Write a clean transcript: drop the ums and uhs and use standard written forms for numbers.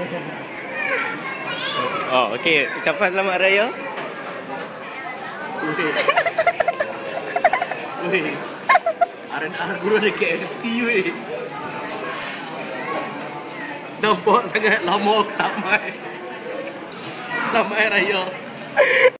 Oh, okey. Ucapan selamat raya. Weh. R&R guru ada KFC weh. Nampak sangat lama aku tak main. Selamat Hari Raya.